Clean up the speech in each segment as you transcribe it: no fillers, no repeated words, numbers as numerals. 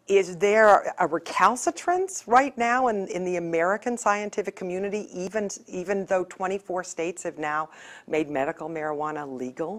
Is there a recalcitrance right now in the American scientific community, even though 24 states have now made medical marijuana legal?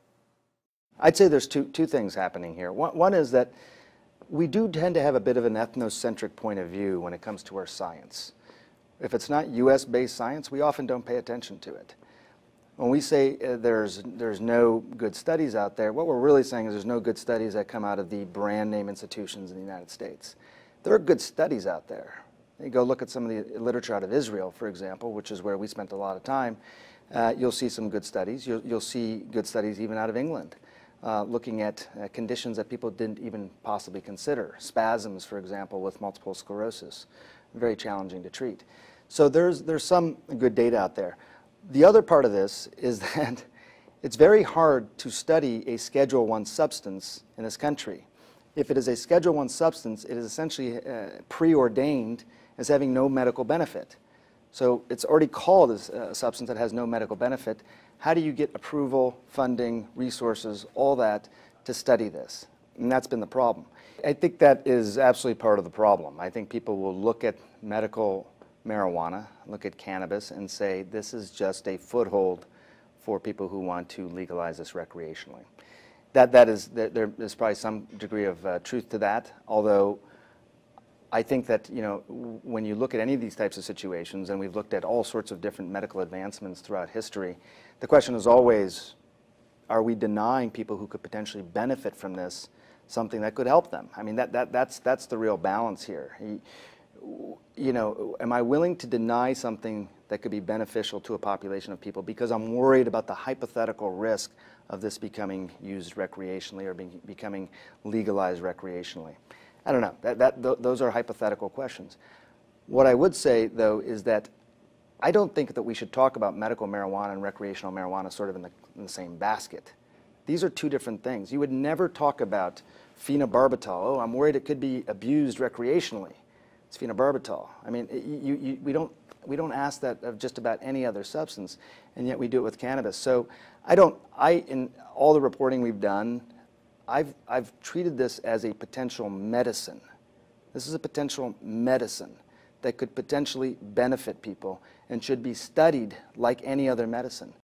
I'd say there's two things happening here. One is that we do tend to have a bit of an ethnocentric point of view when it comes to our science. If it's not US-based science, we often don't pay attention to it. When we say there's no good studies out there, what we're really saying is there's no good studies that come out of the brand name institutions in the United States. There are good studies out there. You go look at some of the literature out of Israel, for example, which is where we spent a lot of time. You'll see some good studies. You'll see good studies even out of England, looking at conditions that people didn't even possibly consider. Spasms, for example, with multiple sclerosis, very challenging to treat. So there's some good data out there. The other part of this is that it's very hard to study a Schedule I substance in this country. If it is a Schedule I substance, it is essentially preordained as having no medical benefit. So it's already called as a substance that has no medical benefit. How do you get approval, funding, resources, all that to study this? And that's been the problem. I think that is absolutely part of the problem. I think people will look at medical marijuana, look at cannabis, and say this is just a foothold for people who want to legalize this recreationally. There's probably some degree of truth to that, although I think that, you know, when you look at any of these types of situations, and we've looked at all sorts of different medical advancements throughout history, the question is always, are we denying people who could potentially benefit from this something that could help them? I mean, that's the real balance here. You know, am I willing to deny something that could be beneficial to a population of people because I'm worried about the hypothetical risk of this becoming used recreationally or becoming legalized recreationally? I don't know. Those are hypothetical questions. What I would say, though, is that I don't think that we should talk about medical marijuana and recreational marijuana sort of in the same basket. These are two different things. You would never talk about phenobarbital. Oh, I'm worried it could be abused recreationally. It's phenobarbital. I mean, we don't ask that of just about any other substance, and yet we do it with cannabis. So in all the reporting we've done, I've treated this as a potential medicine. This is a potential medicine that could potentially benefit people and should be studied like any other medicine.